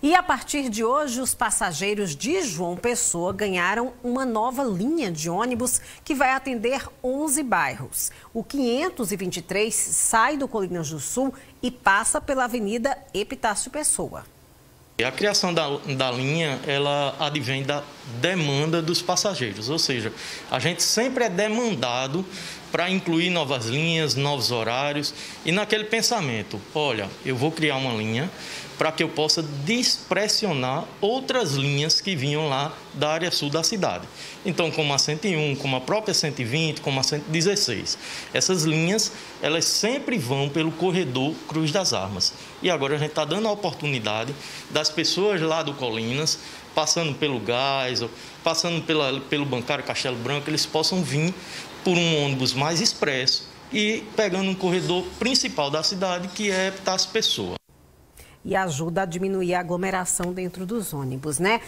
E a partir de hoje, os passageiros de João Pessoa ganharam uma nova linha de ônibus que vai atender 11 bairros. O 523 sai do Colinas do Sul e passa pela Avenida Epitácio Pessoa. A criação da linha, ela advém da demanda dos passageiros, ou seja, a gente sempre é demandado para incluir novas linhas, novos horários e naquele pensamento, olha, eu vou criar uma linha para que eu possa despressionar outras linhas que vinham lá da área sul da cidade. Então, como a 101, como a própria 120, como a 116. Essas linhas, elas sempre vão pelo corredor Cruz das Armas. E agora a gente está dando a oportunidade das pessoas lá do Colinas, passando pelo Gás, passando pelo Bancário Castelo Branco, eles possam vir por um ônibus mais expresso e pegando um corredor principal da cidade, que é Epitácio Pessoa. E ajuda a diminuir a aglomeração dentro dos ônibus, né?